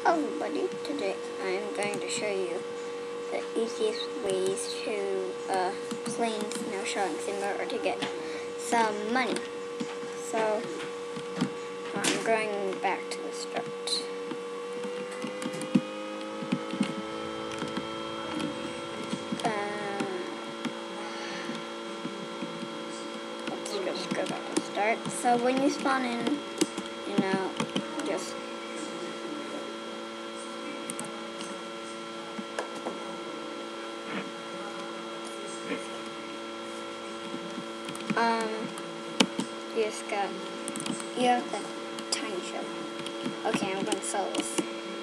Hello everybody, today I'm going to show you the easiest ways to play in Snow Shoveling Simulator to get some money. So I'm going back to the start. Let's just go back to the start. So when you spawn in, just you have the tiny shovel. Okay, I'm going to sell this.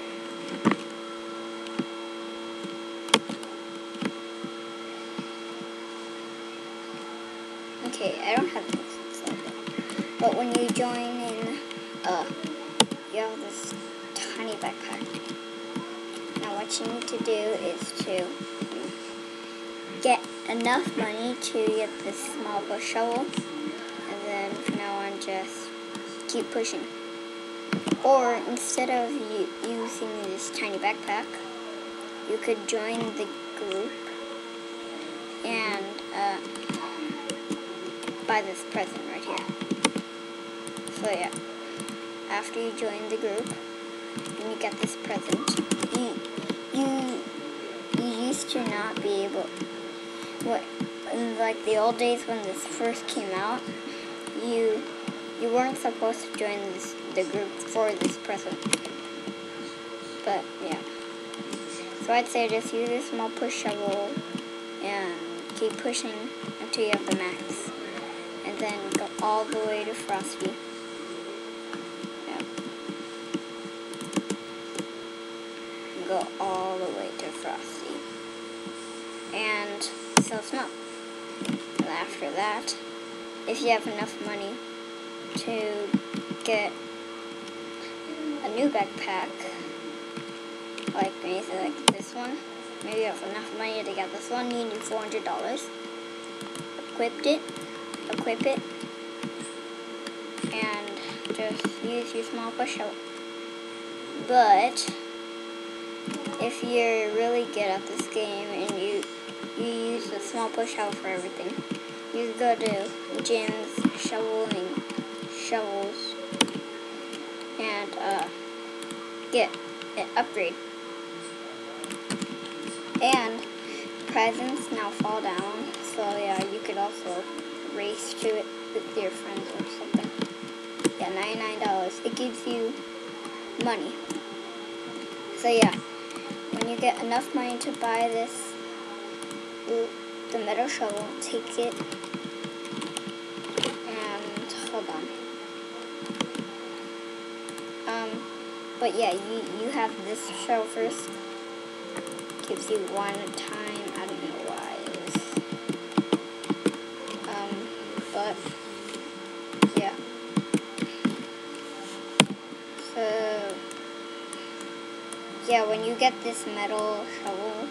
Okay, I don't have this inside it. But when you join in, you have this tiny backpack. Now what you need to do is to get enough money to get this small bush shovel, and then from now on just keep pushing. Or instead of using this tiny backpack, you could join the group and buy this present right here. So yeah, after you join the group and you get this present, you used to not be able. In like the old days when this first came out, you weren't supposed to join the group for this present. But yeah, so I'd say just use a small push shovel and keep pushing until you have the max, and then go all the way to Frosty. Yeah. Go all the way to Frosty and sell snow. And after that, if you have enough money to get a new backpack, like maybe like this one, maybe you have enough money to get this one, you need $400. Equip it, and just use your small push shovel. But if you're really good at this game and you use the small push shovel for everything, you go to gyms, shoveling shovels, and get an upgrade. And presents now fall down, so yeah, you could also race to it with your friends or something. Yeah, $99. It gives you money. So yeah, when you get enough money to buy this, the metal shovel, take it, and hold on. But yeah, you have this shovel first. Gives you one time. I don't know why it is. But yeah. So yeah, when you get this metal shovel,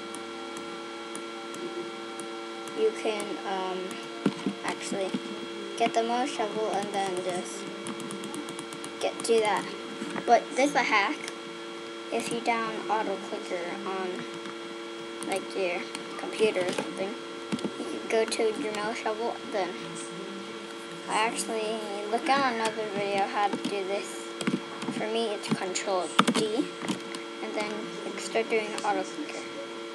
you can actually get the metal shovel and then just do that. But there's a hack. If you down auto clicker on like your computer or something, you can go to your metal shovel. Then I actually look on another video how to do this. For me, it's Control D, and then you start doing auto clicker.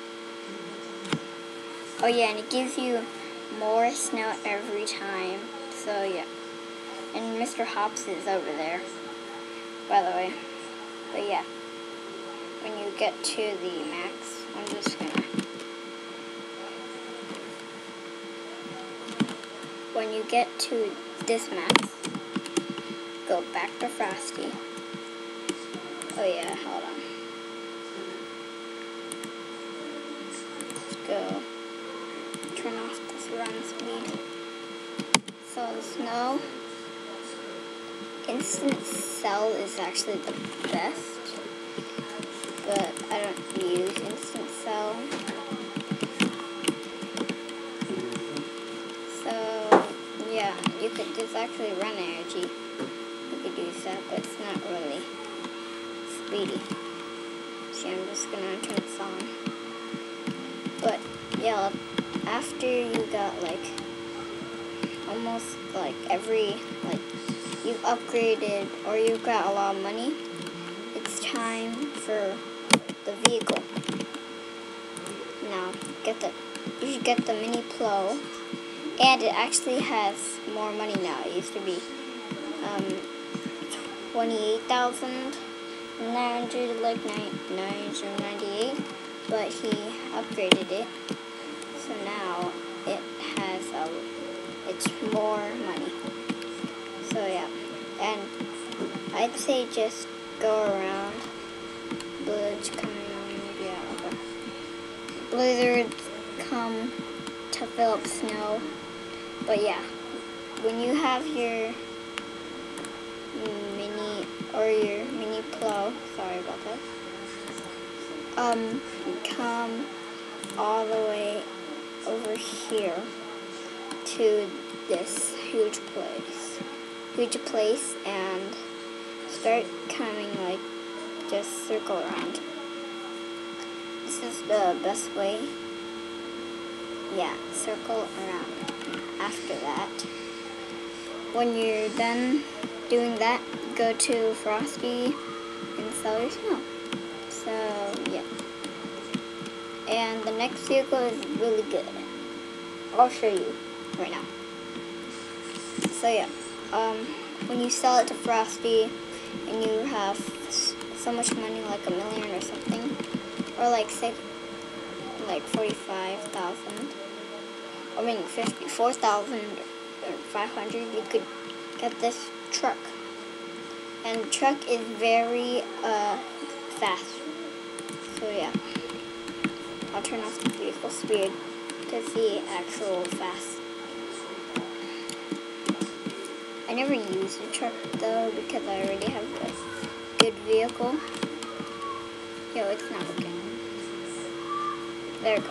Oh yeah, and it gives you more snow every time. So yeah, and Mr. Hops is over there, by the way. But yeah, when you get to the max, I'm just gonna. When you get to this max, go back to Frosty. Oh yeah, hold on. Let's go. Turn off this run speed. So the snow. Instant sell is actually the best, but I don't use instant sell. So yeah, there's actually run energy. You could use that, but it's not really speedy. Okay, I'm just gonna turn this on. But yeah, after you got like almost like you've upgraded or you've got a lot of money, it's time for the vehicle. Now you should get the mini Plo, and it actually has more money now. It used to be 28,998, but he upgraded it, so now it has it's more money. So yeah, and I'd say just go around. Blizzards come to fill up snow, but yeah, when you have your mini Plo, sorry about that, come all the way over here to this huge place and start coming, like, just circle around. This is the best way. Yeah, circle around. After that, when you're done doing that, go to Frosty and sell your snow. So yeah, and the next vehicle is really good. I'll show you right now. So yeah, when you sell it to Frosty and you have so much money, like $1 million or something, or like 45,000, I mean 54,500, you could get this truck. And the truck is very fast. So yeah, I'll turn off the vehicle speed to see actual fast. I never use the truck though because I already have a good vehicle. Yo, it's not working. There we go.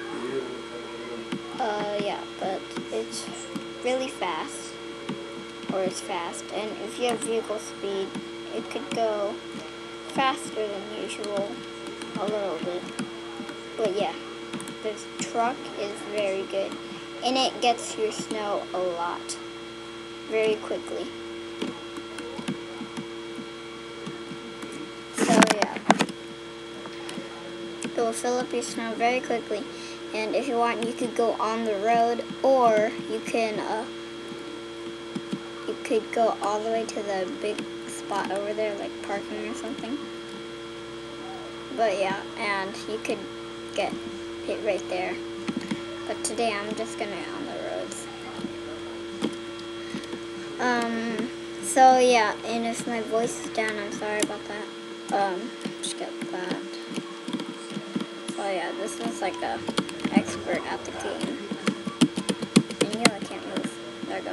Yeah, but it's really fast, or it's fast, and if you have vehicle speed, it could go faster than usual, a little bit. But yeah, this truck is very good, and it gets your snow a lot, very quickly. So yeah, it will fill up your snow very quickly. And if you want, you could go on the road, or you could go all the way to the big spot over there, like parking or something. But yeah, and you could get it right there. But today I'm just gonna on the roads. So yeah, and if my voice is down, I'm sorry about that. Just get that. So yeah, this is like a expert at the game. And you know I can't move. There we go.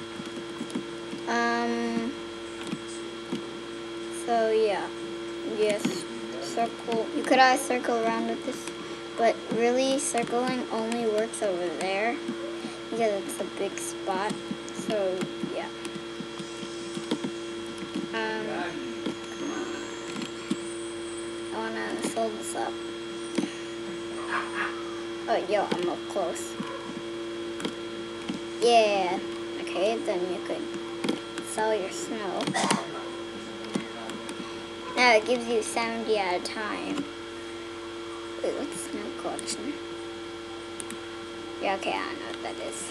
So yeah, yes, circle. You could always circle around with this, but really circling only works over there because it's a big spot. So yeah. I wanna fill this up. Oh, yo, I'm up close. Yeah. Okay, then you could sell your snow. Now it gives you 70 at a time. Wait, what's snow collection? Yeah, okay, I don't know what that is.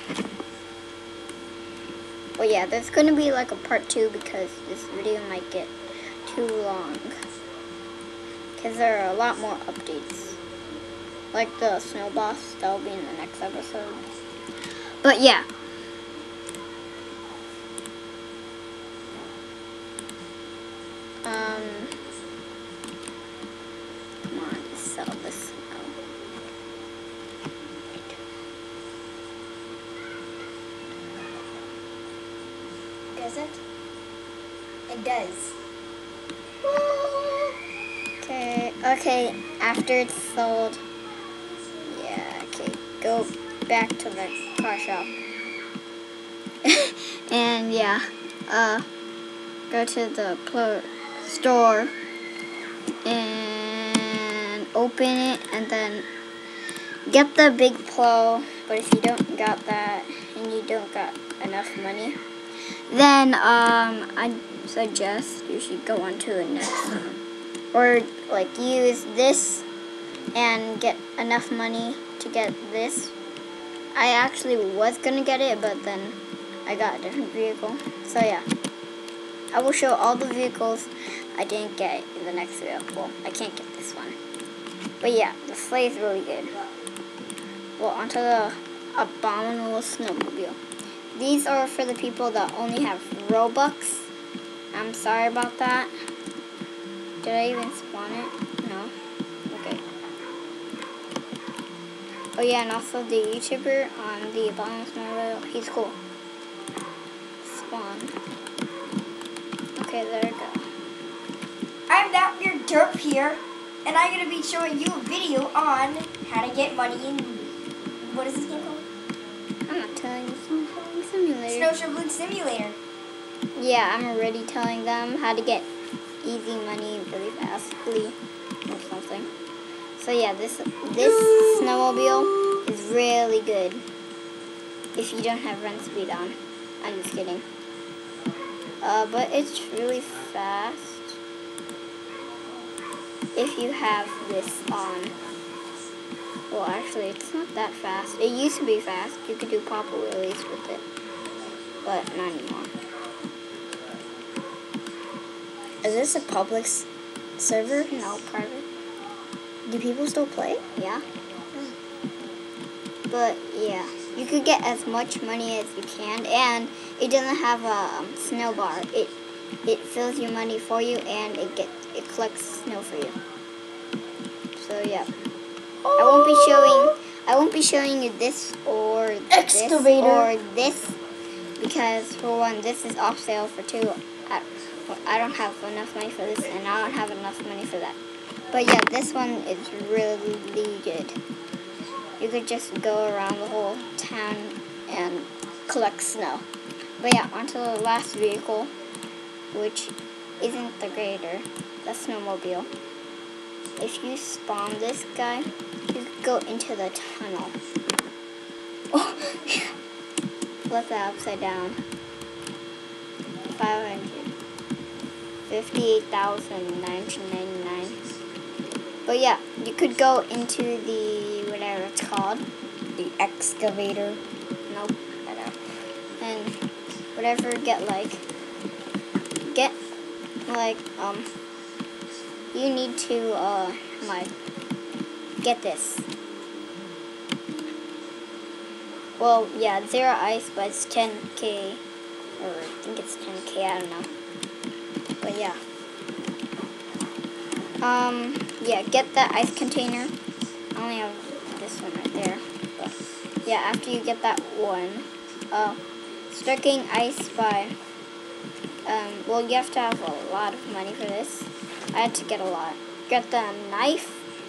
Well, yeah, there's gonna be like a part 2 because this video might get too long. Because there are a lot more updates. Like the snow boss, that'll be in the next episode. But yeah. Come on, just sell this snow. Does it? It does. Okay, after it's sold, yeah, okay, go back to the car shop. And yeah, go to the store and open it and then get the big plow. But if you don't got that and you don't got enough money, then I suggest you should go on to the next one. Or like use this and get enough money to get this. I actually was gonna get it, but then I got a different vehicle. So yeah, I will show all the vehicles I didn't get in the next video. Well, I can't get this one. But yeah, the sleigh is really good. Well, onto the abominable snowmobile. These are for the people that only have Robux. I'm sorry about that. Did I even spawn it? No. Okay. Oh yeah, and also the YouTuber on the abominable snowmobile. He's cool. Spawn. Okay, there we go. I'm that weird derp here, and I'm gonna be showing you a video on how to get money in, what is this game called? I'm not telling you, Snow Shoveling Simulator. Snow Shoveling Simulator. Yeah, I'm already telling them how to get easy money really fastly or something. So yeah, this snowmobile is really good if you don't have run speed on. I'm just kidding. But it's really fast if you have this on. Well, actually, it's not that fast. It used to be fast. You could do pop wheelies with it, but not anymore. Is this a public server? No, private. Do people still play? Yeah. But yeah, you could get as much money as you can, and it doesn't have a snow bar. It fills your money for you, and it collects snow for you. So yeah, I won't be showing you this or Excavator. this because for one, this is off sale. For two, I don't have enough money for this, and I don't have enough money for that. But yeah, this one is really good. You could just go around the whole town and collect snow. But yeah, onto the last vehicle, which isn't the grader, the snowmobile. If you spawn this guy, you go into the tunnel. Oh, flip that upside down. 558,999. But yeah, you could go into the whatever it's called, The excavator. nope, whatever, and whatever get you need to get this. Well, yeah, zero ice, but it's 10k, or I think it's 10k. I don't know, but yeah. Yeah, get that ice container. I only have this one right there. But yeah, after you get that one, start getting ice by, well, you have to have a lot of money for this. I had to get a lot. Get the knife,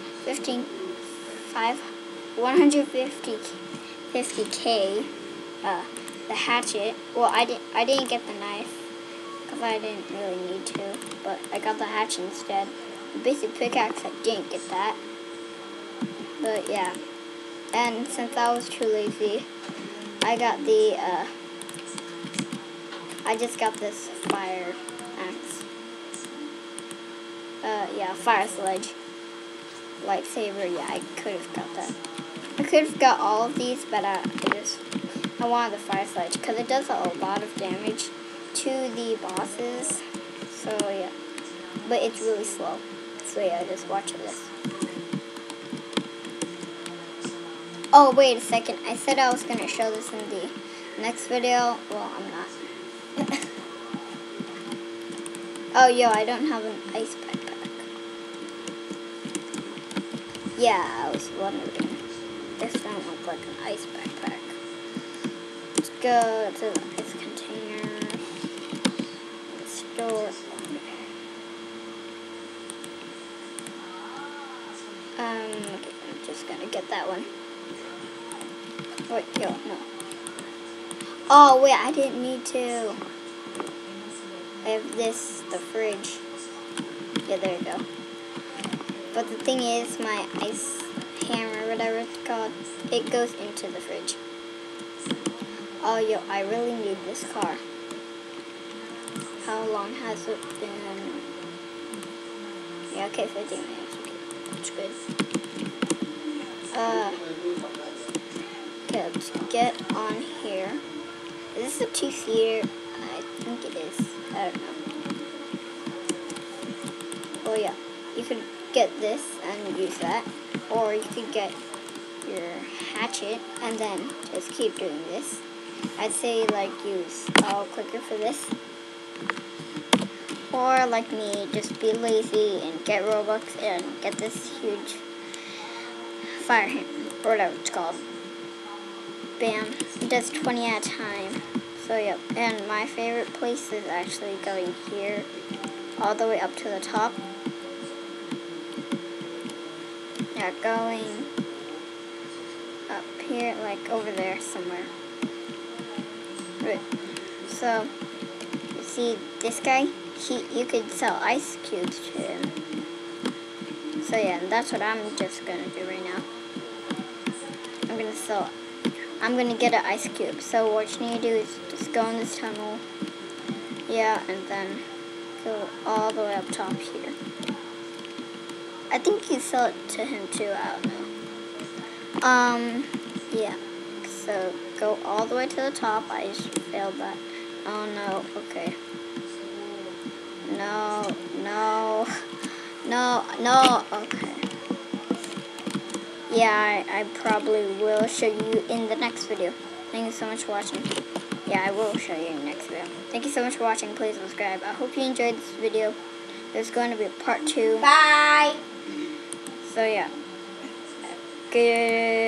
150k. The hatchet. Well, I didn't get the knife because I didn't really need to, but I got the hatchet instead. The basic pickaxe, I didn't get that. But yeah, and since I was too lazy, I got the I just got this fire axe. Yeah, fire sledge, lightsaber. Yeah, I could have got that. I could have got all of these, but I wanted the fire sledge because it does a lot of damage to the bosses. So yeah, but it's really slow. So yeah, just watch this. Oh, wait a second. I said I was going to show this in the next video. Well, I'm not. Oh, yo, I don't have an ice backpack. Yeah, I was wondering. This don't look like an ice backpack. Let's go to the ice container. Store. Okay, I'm just gonna get that one. Wait, yo, no. Oh, wait, I didn't need to. I have this, the fridge. Yeah, there you go. But the thing is, my ice hammer, whatever it's called, it goes into the fridge. Oh, yo, I really need this car. How long has it been? Yeah, okay, 15 minutes. Okay, that's good. Okay, let's get on here. Is this a 2-seater? I think it is. I don't know. Oh yeah, you could get this and use that, or you could get your hatchet and then just keep doing this. I'd say like use all clicker for this, or like me, just be lazy and get Robux and get this huge fire hammer, or whatever it's called. Bam, it does 20 at a time. So yep, and my favorite place is actually going here, all the way up to the top. Yeah, going up here, like over there somewhere. Right. So, you see this guy? You could sell ice cubes to him. So yeah, and that's what I'm just gonna do right now. I'm gonna get an ice cube. So what you need to do is just go in this tunnel. Yeah, and then go all the way up top here. I think you sell it to him too, I don't know. Yeah. So go all the way to the top. I just failed that. Oh no, okay. No, okay. Yeah, I probably will show you in the next video. Thank you so much for watching. Yeah, I will show you in the next video. Thank you so much for watching. Please subscribe. I hope you enjoyed this video. There's going to be a part 2. Bye. So yeah. Good.